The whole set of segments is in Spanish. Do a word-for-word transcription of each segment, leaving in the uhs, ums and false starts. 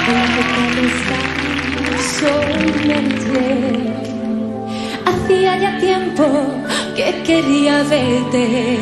Hola, ¿qué tal estás? Soy Merche. Hacía ya tiempo que quería verte.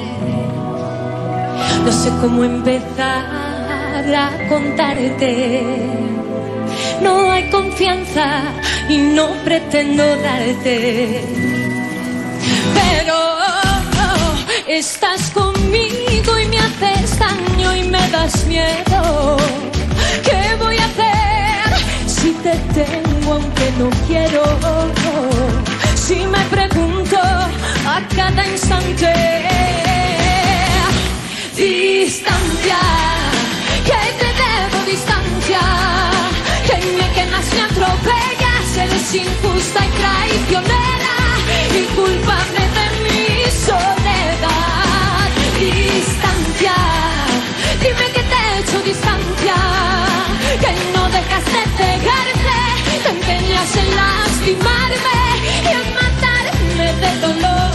No sé cómo empezar a contarte. No hay confianza y no pretendo darte. Pero oh, estás conmigo y me haces daño y me das miedo. ¿Qué voy a hacer si te tengo aunque no quiero? Si me pregunto a cada instante, distancia, que te debo distancia, que me quemas, me atropellas, eres injusta y traicionera y culpable de mi soledad. Distancia, dime que te he hecho distancia, que no dejas de pegarte, te empeñas en lastimarme y en matarme de dolor.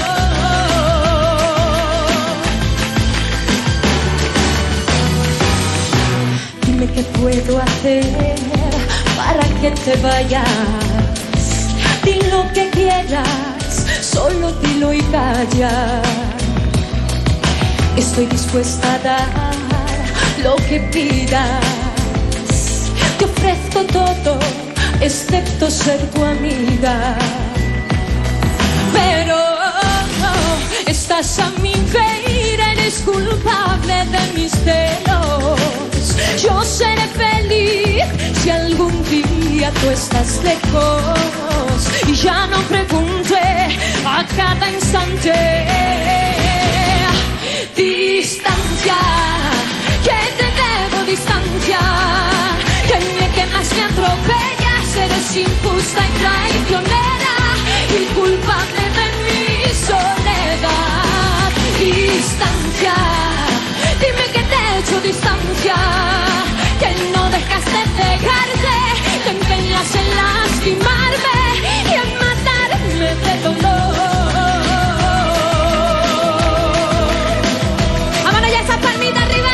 Dime qué puedo hacer para que te vayas. Di lo que quieras, solo dilo y calla. Estoy dispuesta a dar lo que pidas. Te ofrezco todo, excepto ser tu amiga. Pero oh, oh, estás a mi vera, eres culpable de mis celos. Yo seré feliz si algún día tú estás lejos y ya no pregunte a cada instante. Distancia, que te debo distancia, que me quemas, me atropellas, eres injusta y traicionera y culpable de mi soledad. Distancia, dime que te he hecho distancia, que no dejas de pegarte, te empeñas en lastimarme y en matarme de dolor. ¡Vámonos ya esa palmita arriba!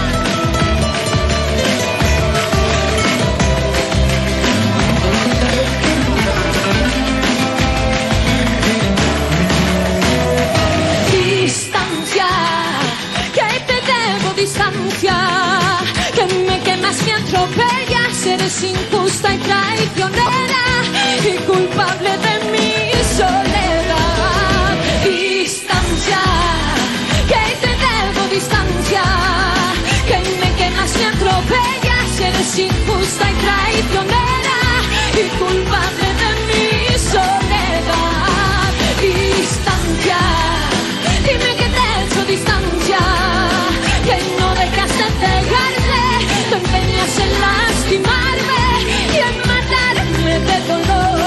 Distancia, que te debo distancia, que me quemas, me atropellas, eres injusta y traicionera y culpable de mi soledad. Distancia, que te debo distancia, que me quemas, me atropellas, eres injusta y traicionera y culpable de mi soledad. Distancia, dime que te he hecho distancia, que no dejas de pegarte, te empeñas en lastimarme y en matarme de dolor.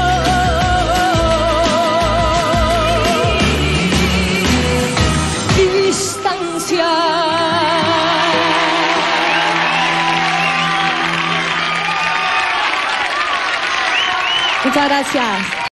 Distancia. Muchas gracias.